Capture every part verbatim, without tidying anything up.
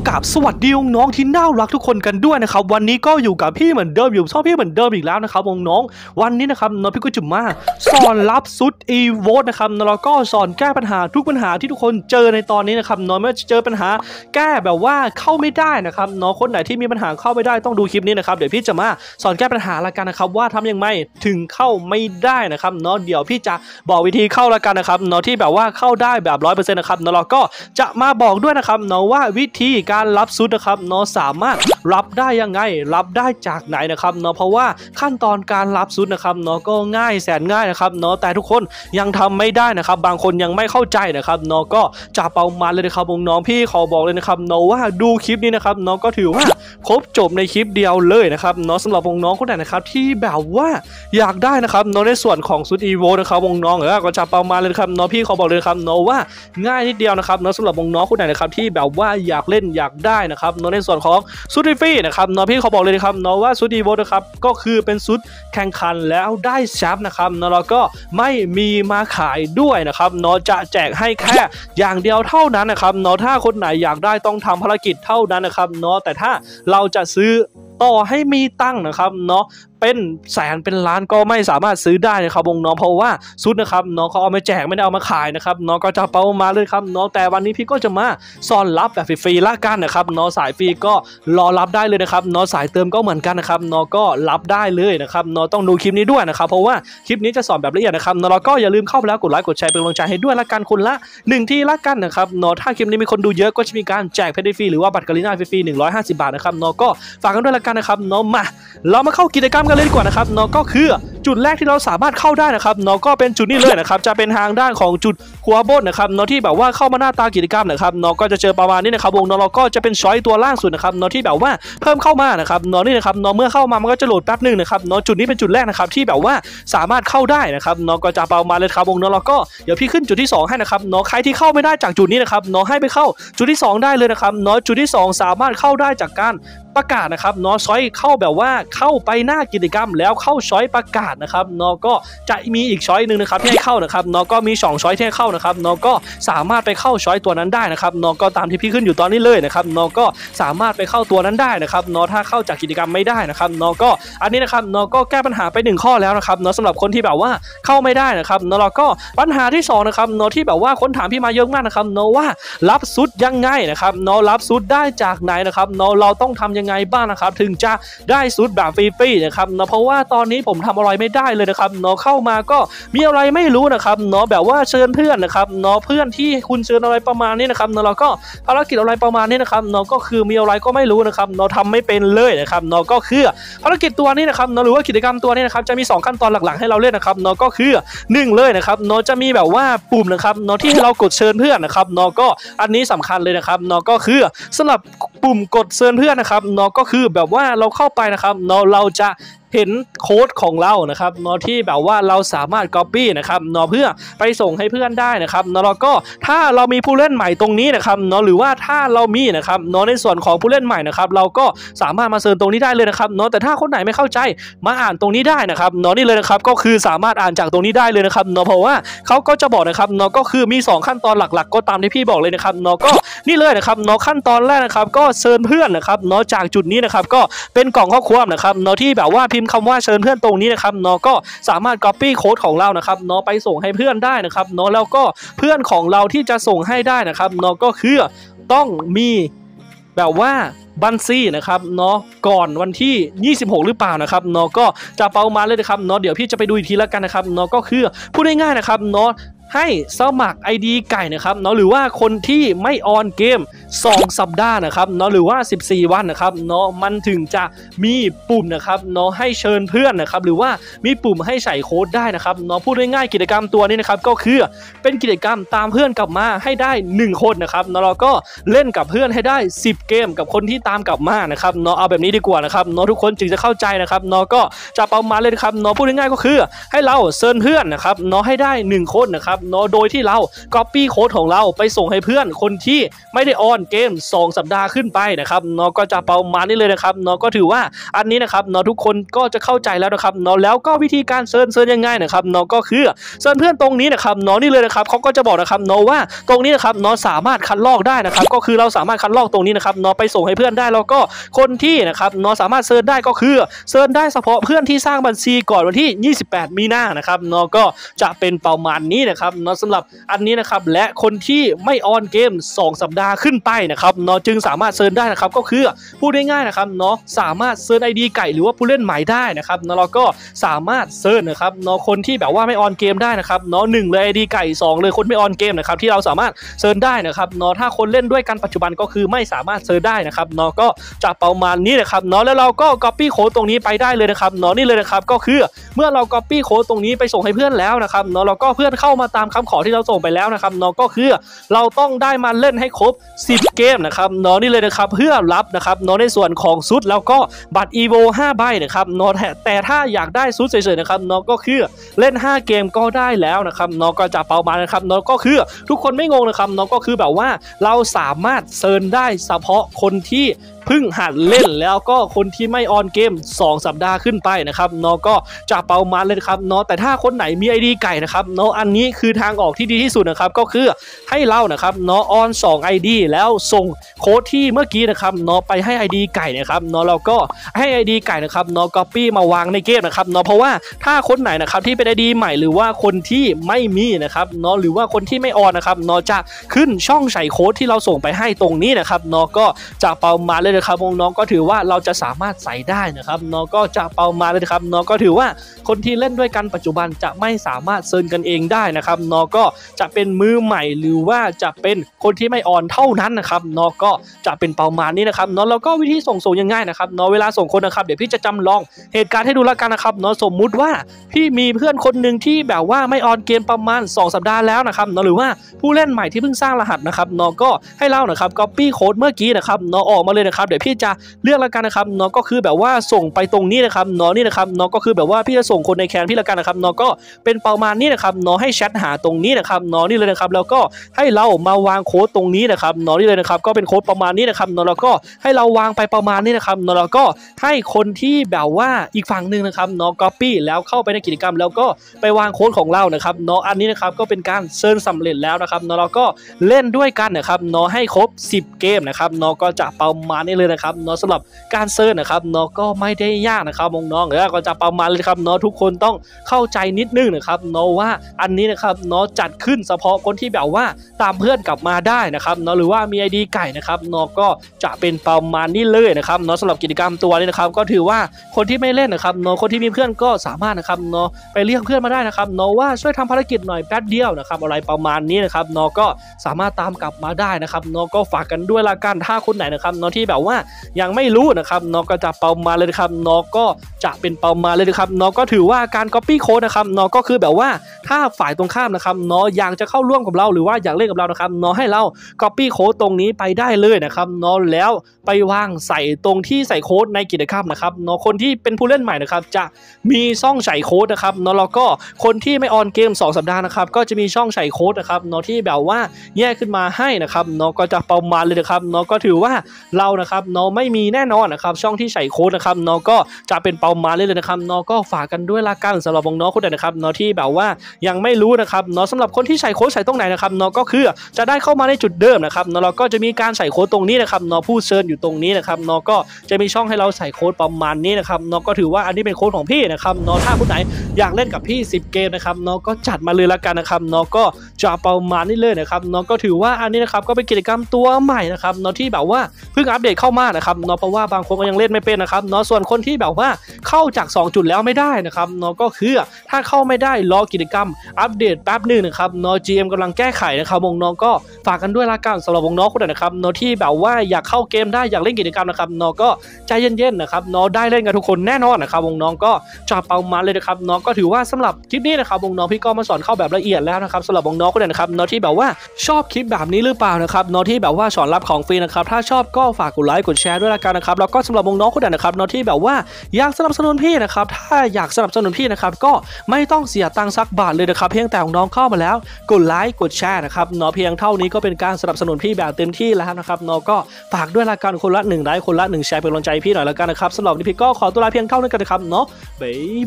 กับสวัสดีน้องที่น่ารักทุกคนกันด้วยนะครับวันนี้ก็อยู่กับพี่เหมือนเดิมอยู่ชอบพี่เหมือนเดิมอีกแล้วนะครับน้องวันนี้นะครับน้องพี่ก็จะมาสอนรับซุดอีโวนะครับแล้วก็สอนแก้ปัญหาทุกปัญหาที่ทุกคนเจอในตอนนี้นะครับน้องไม่เจอปัญหาแก้แบบว่าเข้าไม่ได้นะครับน้องคนไหนที่มีปัญหาเข้าไม่ได้ต้องดูคลิปนี้นะครับเดี๋ยวพี่จะมาสอนแก้ปัญหาละกันนะครับว่าทำยังไงถึงเข้าไม่ได้นะครับน้องเดี๋ยวพี่จะบอกวิธีเข้าละกันนะครับน้องที่แบบว่าเข้าได้แบบร้อยเปอร์เซ็นต์นะครับน้องก็จะมาบอกด้วยนะครับน้องว่าวิธีการรับซุดนะครับน้องสามารถรับได้ยังไงรับได้จากไหนนะครับน้องเพราะว่าขั้นตอนการรับซุดนะครับน้องก็ง่ายแสนง่ายนะครับน้องแต่ทุกคนยังทำไม่ได้นะครับบางคนยังไม่เข้าใจนะครับน้องก็จะเป่ามันเลยนะครับน้องพี่ขอบอกเลยนะครับน้องว่าดูคลิปนี้นะครับน้องก็ถือว่าครบจบในคลิปเดียวเลยนะครับน้องสำหรับน้องคนไหนนะครับที่แบบว่าอยากได้นะครับน้องในส่วนของซุดอีโวนะครับน้องเออก็จะเป่ามันเลยครับน้องพี่ขอบอกเลยครับน้องว่าง่ายนิดเดียวนะครับน้องสำหรับน้องคนไหนนะครับที่แบบว่าอยากเล่นอยากได้นะครับน้องในส่วนของซุดฟรีนะครับน้องพี่เขาบอกเลยนะครับน้องว่าซุดอีโวนะครับก็คือเป็นซุดแข่งขันแล้วได้แชมป์นะครับน้องเราก็ไม่มีมาขายด้วยนะครับน้องจะแจกให้แค่อย่างเดียวเท่านั้นนะครับน้องถ้าคนไหนอยากได้ต้องทำภารกิจเท่านั้นนะครับน้องแต่ถ้าเราจะซื้อต่อให้มีตั้งนะครับเนาะเป็นแสนเป็นล้านก็ไม่สามารถซื้อได้นะครับวงน้องเพราะว่าซุดนะครับน้องเขาเอามาแจกไม่ได้เอามาขายนะครับน้องก็จะเป้ามาเลยครับน้องแต่วันนี้พี่ก็จะมาสอนรับแบบฟรีๆละกันนะครับน้องสายฟรีก็รอรับได้เลยนะครับน้องสายเติมก็เหมือนกันนะครับน้องก็รับได้เลยนะครับน้องต้องดูคลิปนี้ด้วยนะครับเพราะว่าคลิปนี้จะสอนแบบละเอียดนะครับน้องก็อย่าลืมเข้าไปแล้วกดไลค์กดแชร์เป็นกำลังใจให้ด้วยละกันคนละหนึ่งที่ละกันนะครับน้องถ้าคลิปนี้มีคนดูเยอะก็จะมีการแจกเพชรฟรีหรือว่าบัตรกาลิน่าฟรีๆหนึ่งร้อยห้าสิบบาทนะครับน้องก็ฝากกันด้วยละกันนะครับน้องมาเรามาเข้ากิจกรรมกันเลยดีกว่านะครับน้องก็คือจุดแรกที่เราสามารถเข้าได้นะครับน้องก็เป็นจุดนี้เลยนะครับจะเป็นทางด้านของจุดหัวบนนะครับน้องที่แบบว่าเข้ามาหน้าตากิจกรรมนะครับน้องก็จะเจอประมาณนี้นะครับวงน้องเราก็จะเป็นช้อยตัวล่างสุดนะครับน้องที่แบบว่าเพิ่มเข้ามานะครับน้องนี่นะครับน้องเมื่อเข้ามามันก็จะโหลดแป๊บนึงนะครับน้องจุดนี้เป็นจุดแรกนะครับที่แบบว่าสามารถเข้าได้นะครับน้องก็จะประมาณเลยครับวงน้องเราก็เดี๋ยวพี่ขึ้นจุดที่สองให้นะครับน้องใครที่เข้าไม่ได้จากจุดนี้นะครับน้องให้ไปเข้าจุดที่สองได้เลยนะครับน้องจุดที่สองสามารถเข้าได้จากการประกาศนะครับน้องช้อยเข้าแบบว่าเข้าไปหน้ากิจกรรมแล้วเข้าช้อยประกาศนะครับน้องก็จะมีอีกช้อยหนึ่งนะครับที่ให้เข้านะครับน้องก็มีสองช้อยที่ให้เข้านะครับน้องก็สามารถไปเข้าช้อยตัวนั้นได้นะครับน้องก็ตามที่พี่ขึ้นอยู่ตอนนี้เลยนะครับน้องก็สามารถไปเข้าตัวนั้นได้นะครับน้องถ้าเข้าจากกิจกรรมไม่ได้นะครับน้องก็อันนี้นะครับน้องก็แก้ปัญหาไปหนึ่งข้อแล้วนะครับน้องสำหรับคนที่แบบว่าเข้าไม่ได้นะครับน้องเราก็ปัญหาที่สองนะครับน้องที่แบบว่าคนถามพี่มาเยอะมากนะครับน้องว่ารับซุดยังไงนะครับน้องรับซุดได้จากไหนนะครับน้องเราต้องทำยังไงบ้างนะครับถึงจะได้ซุดแบบฟรีๆนะครับเนาะเพราะว่าตอนนี้ผมทำอะไรไม่ได้เลยนะครับเนาะเข้ามาก็มีอะไรไม่รู้นะครับเนาะแบบว่าเชิญเพื่อนนะครับเนาะเพื่อนที่คุณเชิญอะไรประมาณนี้นะครับเนาะเราก็ภารกิจอะไรประมาณนี้นะครับเนาะก็คือมีอะไรก็ไม่รู้นะครับเนาะทำไม่เป็นเลยนะครับเนาะก็คือภารกิจตัวนี้นะครับเนาะหรือว่ากิจกรรมตัวนี้นะครับจะมีสองขั้นตอนหลักๆให้เราเล่นนะครับเนาะก็คือหนึ่งเลยนะครับเนาะจะมีแบบว่าปุ่มนะครับเนาะที่ให้เรากดเชิญเพื่อนนะครับเนาะก็อันนี้สำคัญเลยนะครับเนาะก็คือสำหรับปุ่มกดเชิญเพื่อนนะครับเนาะก็คือแบบว่าเราเข้าไปนะครับเนาะเราจะเห็นโค้ดของเรานะครับเนาะที่แบบว่าเราสามารถ copy นะครับเนาะเพื่อไปส่งให้เพื่อนได้นะครับเนาะแล้วก็ถ้าเรามีผู้เล่นใหม่ตรงนี้นะครับเนาะหรือว่าถ้าเรามีนะครับเนาะในส่วนของผู้เล่นใหม่นะครับเราก็สามารถมาเซิร์ชตรงนี้ได้เลยนะครับเนาะแต่ถ้าคนไหนไม่เข้าใจมาอ่านตรงนี้ได้นะครับเนาะนี่เลยนะครับก็คือสามารถอ่านจากตรงนี้ได้เลยนะครับเนาะเพราะว่าเขาก็จะบอกนะครับเนาะก็คือมีสองขั้นตอนหลักๆก็ตามที่พี่บอกเลยนะครับเนาะก็นี่เลยนะครับเนาะขั้นตอนแรกนะครับก็เชิญเพื่อนนะครับเนาะจากจุดนี้นะครับก็เป็นกล่องข้อความนะครับเนาะที่แบบว่าพิมพ์คำว่าเชิญเพื่อนตรงนี้นะครับเนาะก็สามารถ copy โค้ดของเรานะครับเนาะไปส่งให้เพื่อนได้นะครับเนาะแล้วก็เพื่อนของเราที่จะส่งให้ได้นะครับเนาะก็คือต้องมีแบบว่าบัญชีนะครับเนาะก่อนวันที่ยี่สิบหกหรือเปล่านะครับเนาะก็จะเป้ามาเลยนะครับเนาะเดี๋ยวพี่จะไปดูอีกทีแล้วกันนะครับเนาะก็คือพูดง่ายๆนะครับเนาะให้สมัคร ไอ ดี ไก่นะครับเนาะหรือว่าคนที่ไม่ออนเกมสองสัปดาห์นะครับเนาะหรือว่าสิบสี่วันนะครับเนาะมันถึงจะมีปุ่มนะครับเนาะให้เชิญเพื่อนนะครับหรือว่ามีปุ่มให้ใส่โค้ดได้นะครับเนาะพูดง่ายๆกิจกรรมตัวนี้นะครับก็คือเป็นกิจกรรมตามเพื่อนกลับมาให้ได้หนึ่งคนนะครับเนาะเราก็เล่นกับเพื่อนให้ได้สิบเกมกับคนที่ตามกลับมานะครับเนาะเอาแบบนี้ดีกว่านะครับเนาะทุกคนจึงจะเข้าใจนะครับเนาะก็จะประมาณเลยครับเนาะพูดง่ายๆก็คือให้เราเชิญเพื่อนนะครับเนาะให้ได้หนึ่งคนนะครับนะครับเนาะโดยที่เรา Copy โค้ดของเราไปส่งให้เพื่อนคนที่ไม่ได้ออนเกมสองสัปดาห์ขึ้นไปนะครับเนาะก็จะประมาณนี้เลยนะครับเนาะก็ถือว่าอันนี้นะครับเนาะทุกคนก็จะเข้าใจแล้วนะครับเนาะแล้วก็วิธีการเซิร์ชเซิร์ชยังไงนะครับเนาะก็คือเซิร์ชเพื่อนตรงนี้นะครับเนาะนี่เลยนะครับเขาก็จะบอกนะครับเนาะว่าตรงนี้นะครับเนาะสามารถคัดลอกได้นะครับก็คือเราสามารถคัดลอกตรงนี้นะครับเนาะไปส่งให้เพื่อนได้แล้วก็คนที่นะครับเนาะสามารถเซิร์ชได้ก็คือเซิร์ชได้เฉพาะเพื่อนที่สร้างบัญชีก่อนวันที่ยี่สิบแปดมีนานะครับเนาะก็จะเป็นประมาณนี้นะครับเนาะสำหรับอันนี้นะครับและคนที่ไม่ออนเกมสองสัปดาห์ขึ้นไปนะครับเนาะจึงสามารถเซิร์ชได้นะครับก็คือพูดง่ายๆนะครับเนาะสามารถเซิร์ช ไอ ดี ไก่หรือว่าผู้เล่นใหม่ได้นะครับเนาะเราก็สามารถเซิร์ชนะครับเนาะคนที่แบบว่าไม่ออนเกมได้นะครับเนาะหนึ่งเลย ไอ ดี ไก่สองเลยคนไม่ออนเกมนะครับที่เราสามารถเซิร์ชได้นะครับเนาะถ้าคนเล่นด้วยกันปัจจุบันก็คือไม่สามารถเซิร์ชได้นะครับเนาะก็จะประมาณนี้นะครับเนาะแล้วเราก็ Copy โค้ดตรงนี้ไปได้เลยนะครับเนาะนี่เลยนะครับก็คือเมื่อเรา Copy โค้ดตรงนี้ไปส่งให้เพื่อนแล้วนะครับเนาะเราก็เพื่อนเข้ามาตามคำขอที่เราส่งไปแล้วนะครับเนาะก็คือเราต้องได้มาเล่นให้ครบสิบเกมนะครับเนาะนี่เลยนะครับเพื่อรับนะครับเนาะในส่วนของซุดแล้วก็บัตร อี โว ห้าใบนะครับเนาะแต่ถ้าอยากได้ซุดเฉยๆนะครับเนาะก็คือเล่นห้าเกมก็ได้แล้วนะครับเนาะก็จะประมาณนะครับเนาะก็คือทุกคนไม่งงนะครับเนาะก็คือแบบว่าเราสามารถเซิร์ชได้เฉพาะคนที่เพิ่งหัดเล่นแล้วก็คนที่ไม่ออนเกมสองสัปดาห์ขึ้นไปนะครับเนาะก็จะประมาณเลยครับเนาะแต่ถ้าคนไหนมี ไอ ดี ไก่นะครับเนาะอันนี้คือทางออกที่ดีที่สุดนะครับก็คือให้เรานะครับเนาะออนสอง ไอ ดี แล้วส่งโค้ดที่เมื่อกี้นะครับเนาะไปให้ ไอ ดี ไก่นะครับเนาะเราก็ให้ ไอ ดี ไก่นะครับเนาะ Copy มาวางในเกมนะครับเนาะเพราะว่าถ้าคนไหนนะครับที่เป็น ไอ ดี ใหม่หรือว่าคนที่ไม่มีนะครับเนาะหรือว่าคนที่ไม่ออนนะครับเนาะจะขึ้นช่องใส่โค้ดที่เราส่งไปให้ตรงนี้นะครับเนาะก็จะประมาณเลยนะครับน้องก็ถือว่าเราจะสามารถใส่ได้นะครับน้องก็จะเป่ามาเลยครับน้องก็ถือว่าคนที่เล่นด้วยกันปัจจุบันจะไม่สามารถเซิร์นกันเองได้นะครับน้องก็จะเป็นมือใหม่หรือว่าจะเป็นคนที่ไม่อ่อนเท่านั้นนะครับน้องก็จะเป็นเป่ามานี้นะครับน้องแล้วก็วิธีส่งส่งยังง่ายนะครับน้องเวลาส่งคนนะครับเดี๋ยวพี่จะจำลองเหตุการณ์ให้ดูแล้วกันนะครับน้องสมมุติว่าพี่มีเพื่อนคนหนึ่งที่แบบว่าไม่ออนเกมประมาณสองสัปดาห์แล้วนะครับน้องหรือว่าผู้เล่นใหม่ที่เพิ่งสร้างรหัสนะครับน้องก็ให้เล่านะครับ Copy โค้ดเมื่อกี้นะครับน้องออกมาเลยนะครับเดี๋ยวพี่จะเลือกแล้วกันนะครับเนาะก็คือแบบว่าส่งไปตรงนี้นะครับเนาะนี่นะครับเนาะก็คือแบบว่าพี่จะส่งคนในแคนพี่ละกันนะครับเนาะก็เป็นประมาณนี้นะครับเนาะให้แชทหาตรงนี้นะครับเนาะนี่เลยนะครับแล้วก็ให้เรามาวางโค้ดตรงนี้นะครับเนาะนี่เลยนะครับก็เป็นโค้ดประมาณนี้นะครับเนาะแล้วก็ให้เราวางไปประมาณนี้นะครับเนาะแล้วก็ให้คนที่แบบว่าอีกฝั่งหนึ่งนะครับเนาะ Copy แล้วเข้าไปในกิจกรรมแล้วก็ไปวางโค้ดของเรานะครับเนาะอันนี้นะครับก็เป็นการเซิร์ชสำเร็จแล้วนะครับเนาะแล้วก็เล่นด้วยกันนะครับเนาะให้ครบสิบเกมนะครับเนาะก็จะประมาณนี้เลยนะครับเนาะสำหรับการเซิร์ชนะครับเนาะก็ไม่ได้ยากนะครับน้องๆแล้วก็จะประมาณเลยครับเนาะทุกคนต้องเข้าใจนิดนึงนะครับเนาะว่าอันนี้นะครับเนาะจัดขึ้นเฉพาะคนที่แบบว่าตามเพื่อนกลับมาได้นะครับเนาะหรือว่ามี ไอ ดี ไก่นะครับเนาะก็จะเป็นประมาณนี้เลยนะครับเนาะสำหรับกิจกรรมตัวนี้นะครับก็ถือว่าคนที่ไม่เล่นนะครับเนาะคนที่มีเพื่อนก็สามารถนะครับเนาะไปเรียกเพื่อนมาได้นะครับเนาะว่าช่วยทำภารกิจหน่อยแป๊บเดียวนะครับอะไรประมาณนี้นะครับเนาะก็สามารถตามกลับมาได้นะครับเนาะก็ฝากกันด้วยละกันถ้าคนไหนนะครับเนาะที่แบบว่ายังไม่รู้นะครับเนาะก็จะประมาณเลยนะครับเนาะก็จะเป็นประมาณเลยนะครับเนาะก็ถือว่าการ Copy โค้ดนะครับเนาะก็คือแบบว่าถ้าฝ่ายตรงข้ามนะครับเนาะอยากจะเข้าร่วมกับเราหรือว่าอยากเล่นกับเรานะครับเนาะให้เรา Copy โค้ดตรงนี้ไปได้เลยนะครับเนาะแล้วไปวางใส่ตรงที่ใส่โค้ดในกิจกรรมนะครับเนาะคนที่เป็นผู้เล่นใหม่นะครับจะมีช่องใส่โค้ดนะครับเนาะแล้วก็คนที่ไม่ออนเกมสองสัปดาห์นะครับก็จะมีช่องใส่โค้ดนะครับเนาะที่แบบว่าแยกขึ้นมาให้นะครับเนาะก็จะประมาณเลยนะครับเนาะก็ถือว่าเรานะครับเนาะไม่มีแน่นอนนะครับช่องที่ใส่โค้ดนะครับเนาะก็จะเป็นประมาณเลยนะครับเนาะก็ฝากกันด้วยละกันสำหรับน้องๆคนไหนนะครับเนาะที่แบบว่ายังไม่รู้นะครับเนาะสำหรับคนที่ใส่โค้ดใส่ตรงไหนนะครับเนาะก็คือจะได้เข้ามาในจุดเดิมนะครับเนาะเราก็จะมีการใส่โค้ดตรงนี้นะครับเนาะผู้เชิญอยู่ตรงนี้นะครับเนาะก็จะมีช่องให้เราใส่โค้ดประมาณนี้นะครับเนาะก็ถือว่าอันนี้เป็นโค้ดของพี่นะครับเนาะถ้าคนไหนอยากเล่นกับพี่สิบเกมนะครับเนาะก็จัดมาเลยละกันนะครับเนาะก็จะประมาณนี้เลยนะครับเนาะก็ถือว่าอันนี้นะครับก็เป็นกิจกรรมตัวใหม่นะครับเนาะที่แบบว่าเพิ่งอัปเดตเข้ามานะครับเนาะเพราะว่าบางคนก็ยังเล่นไม่เป็นนะครับเนาะส่วนคนที่แบบว่าเข้าจากสองจุดแล้วไม่ได้นะครับเนาะก็คือถ้าเข้าไม่ได้รอกิจกรรมอัปเดตแป๊บนึงนะครับเนาะ จี เอ็ม กำลังแก้ไขนะครับวงน้องก็ฝากกันด้วยละกันสำหรับวงน้องคนไหนนะครับเนาะที่แบบว่าอยากเข้าเกมได้อยากเล่นกิจกรรมนะครับเนาะก็ใจเย็นๆนะครับเนาะได้เล่นกันทุกคนแน่นอนนะครับวงน้องก็จะเป่ามาเลยนะครับเนาะก็ถือว่าสำหรับคลิปนี้นะครับวงน้องพี่ก็มาสอนเข้าแบบละเอียดแล้วนะครับสำหรับวงน้องคนไหนนะครับเนาะที่แบบว่าชอบคลิปแบบนี้หรือเปล่านะครับเนาะที่แบบว่าสอนรับของฟรีนะครับถ้าชอบก็ฝากกดไลค์กดแชร์ด้วยละกันนะครับแล้วก็สำหรับน้องๆคนไหนนะครับเนาะที่แบบว่าอยากสนับสนุนพี่นะครับถ้าอยากสนับสนุนพี่นะครับก็ไม่ต้องเสียตังค์สักบาทเลยนะครับเพียงแต่น้องเข้ามาแล้วกดไลค์กดแชร์นะครับเนาะเพียงเท่านี้ก็เป็นการสนับสนุนพี่แบบเต็มที่แล้วนะครับเนาะก็ฝากด้วยละกันคนละหนึ่งไลค์คนละหนึ่งแชร์เป็นกำลังใจพี่หน่อยละกันนะครับสำหรับวันนี้พี่ก็ขอตัวลาเพียงเท่านี้กันนะครับเนาะบ๊าย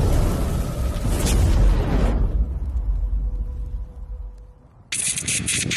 บาย